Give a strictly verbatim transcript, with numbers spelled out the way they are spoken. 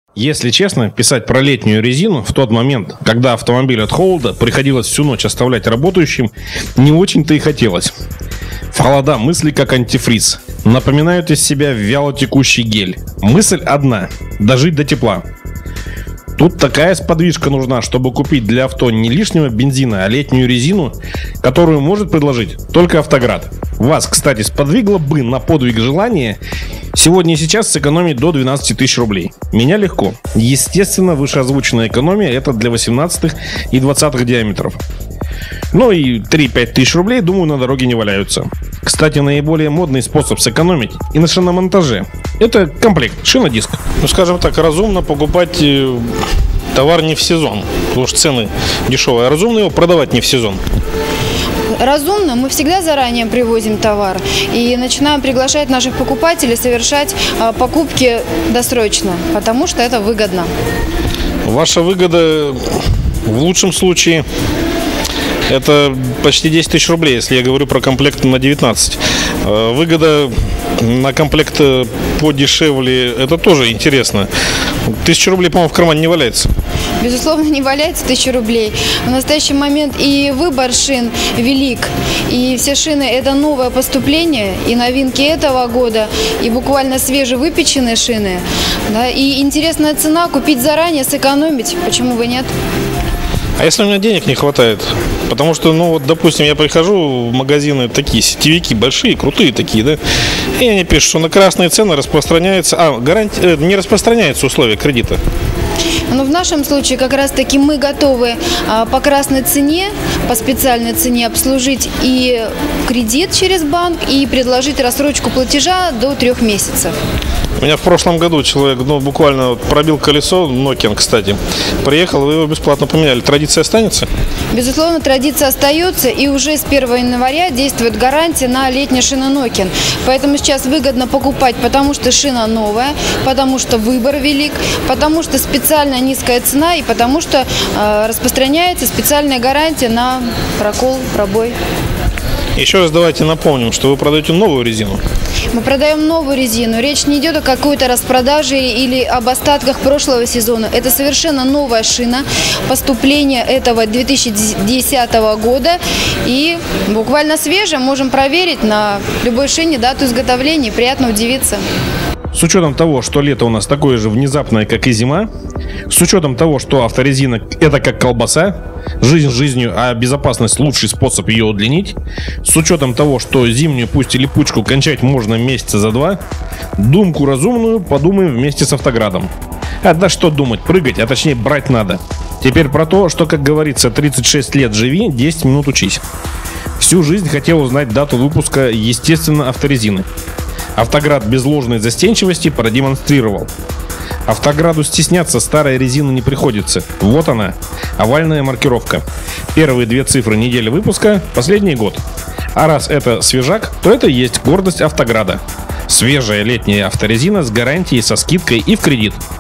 Если честно, писать про летнюю резину в тот момент, когда автомобиль от холода приходилось всю ночь оставлять работающим, не очень-то и хотелось. В холода мысли как антифриз. Напоминают из себя вялотекущий гель. Мысль одна – дожить до тепла. Тут такая сподвижка нужна, чтобы купить для авто не лишнего бензина, а летнюю резину, которую может предложить только Автоград. Вас, кстати, сподвигло бы на подвиг желания сегодня и сейчас сэкономить до двенадцати тысяч рублей. Меня легко. Естественно, вышеозвученная экономия – это для восемнадцатых и двадцатых диаметров. Ну и три-пять тысяч рублей, думаю, на дороге не валяются. Кстати, наиболее модный способ сэкономить и на шиномонтаже – это комплект шина-диск. Ну, скажем так, разумно покупать товар не в сезон, потому что цены дешевые, а разумно его продавать не в сезон. Разумно, мы всегда заранее привозим товар и начинаем приглашать наших покупателей совершать покупки досрочно, потому что это выгодно. Ваша выгода в лучшем случае это почти десять тысяч рублей, если я говорю про комплект на девятнадцать. Выгода на комплект подешевле, это тоже интересно. Тысяча рублей, по-моему, в кармане не валяется. Безусловно, не валяется тысяча рублей. В настоящий момент и выбор шин велик. И все шины – это новое поступление, и новинки этого года, и буквально свежевыпеченные шины. Да, и интересная цена, купить заранее, сэкономить, почему бы нет? А если у меня денег не хватает? Потому что, ну вот, допустим, я прихожу в магазины такие, сетевики большие, крутые такие, да, и они пишут, что на красные цены распространяется, а, гарантия, не распространяется условия кредита. Но в нашем случае как раз-таки мы готовы а, по красной цене, по специальной цене обслужить и кредит через банк, и предложить рассрочку платежа до трех месяцев. У меня в прошлом году человек, ну, буквально вот пробил колесо, Nokian, кстати, приехал, вы его бесплатно поменяли. Традиция останется? Безусловно, традиция остается, и уже с первого января действует гарантия на летние шины Nokian. Поэтому сейчас выгодно покупать, потому что шина новая, потому что выбор велик, потому что специально низкая цена и потому что э, распространяется специальная гарантия на прокол, пробой. Еще раз давайте напомним, что вы продаете новую резину. Мы продаем новую резину. Речь не идет о какой-то распродаже или об остатках прошлого сезона. Это совершенно новая шина, поступление этого две тысячи десятого года. И буквально свежая, можем проверить на любой шине дату изготовления. Приятно удивиться. С учетом того, что лето у нас такое же внезапное, как и зима, с учетом того, что авторезина – это как колбаса, жизнь жизнью, а безопасность – лучший способ ее удлинить, с учетом того, что зимнюю, пусть и липучку, кончать можно месяца за два, думку разумную подумаем вместе с Автоградом. А да что думать, прыгать, а точнее брать надо. Теперь про то, что, как говорится, тридцать шесть лет живи, десять минут учись. Всю жизнь хотел узнать дату выпуска, естественно, авторезины. Автоград без ложной застенчивости продемонстрировал. Автограду стесняться старой резины не приходится. Вот она, овальная маркировка. Первые две цифры недели выпуска, последний год. А раз это свежак, то это и есть гордость Автограда. Свежая летняя авторезина с гарантией, со скидкой и в кредит.